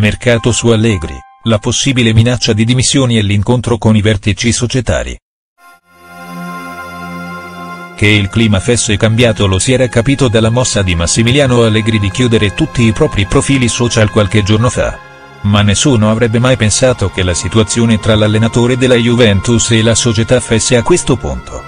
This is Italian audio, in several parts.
mercato su Allegri, la possibile minaccia di dimissioni e l'incontro con i vertici societari. Che il clima fosse cambiato lo si era capito dalla mossa di Massimiliano Allegri di chiudere tutti i propri profili social qualche giorno fa. Ma nessuno avrebbe mai pensato che la situazione tra l'allenatore della Juventus e la società fosse a questo punto.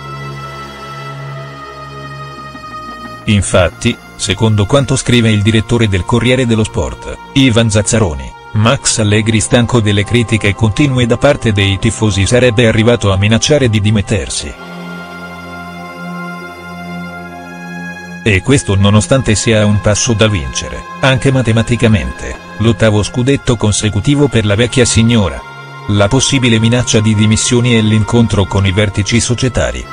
Infatti, secondo quanto scrive il direttore del Corriere dello Sport, Ivan Zazzaroni, Max Allegri, stanco delle critiche continue da parte dei tifosi, sarebbe arrivato a minacciare di dimettersi. E questo nonostante sia a un passo da vincere, anche matematicamente, l'8º scudetto consecutivo per la vecchia signora. La possibile minaccia di dimissioni e l'incontro con i vertici societari.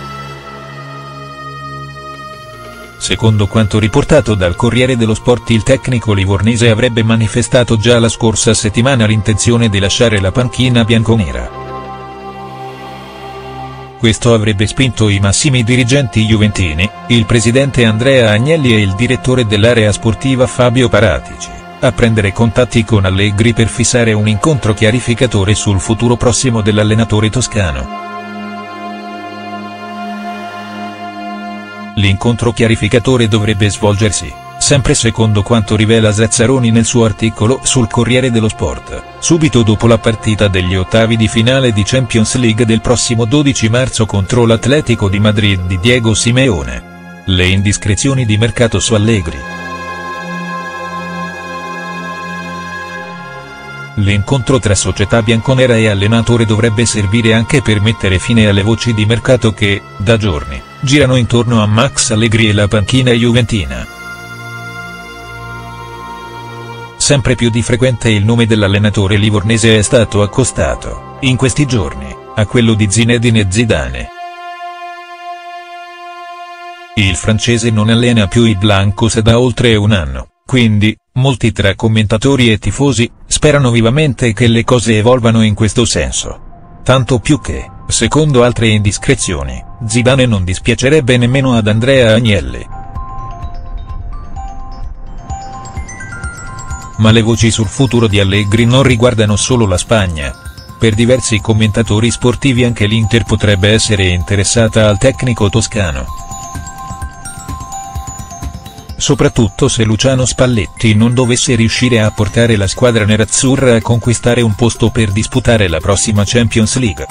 Secondo quanto riportato dal Corriere dello Sport, il tecnico livornese avrebbe manifestato già la scorsa settimana l'intenzione di lasciare la panchina bianconera. Questo avrebbe spinto i massimi dirigenti juventini, il presidente Andrea Agnelli e il direttore dell'area sportiva Fabio Paratici, a prendere contatti con Allegri per fissare un incontro chiarificatore sul futuro prossimo dell'allenatore toscano. L'incontro chiarificatore dovrebbe svolgersi, sempre secondo quanto rivela Zazzaroni nel suo articolo sul Corriere dello Sport, subito dopo la partita degli ottavi di finale di Champions League del prossimo 12 marzo contro l'Atletico di Madrid di Diego Simeone. Le indiscrezioni di mercato su Allegri. L'incontro tra società bianconera e allenatore dovrebbe servire anche per mettere fine alle voci di mercato che, da giorni, girano intorno a Max Allegri e la panchina juventina. Sempre più di frequente il nome dell'allenatore livornese è stato accostato, in questi giorni, a quello di Zinedine Zidane. Il francese non allena più i Blancos da oltre un anno, quindi, molti tra commentatori e tifosi, sperano vivamente che le cose evolvano in questo senso. Tanto più che, secondo altre indiscrezioni, Zidane non dispiacerebbe nemmeno ad Andrea Agnelli. Ma le voci sul futuro di Allegri non riguardano solo la Spagna. Per diversi commentatori sportivi anche l'Inter potrebbe essere interessata al tecnico toscano. Soprattutto se Luciano Spalletti non dovesse riuscire a portare la squadra nerazzurra a conquistare un posto per disputare la prossima Champions League.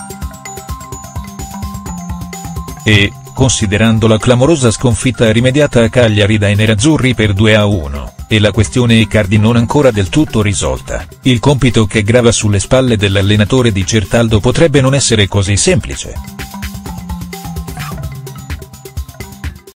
E, considerando la clamorosa sconfitta rimediata a Cagliari dai nerazzurri per 2-1, e la questione Icardi non ancora del tutto risolta, il compito che grava sulle spalle dell'allenatore di Certaldo potrebbe non essere così semplice.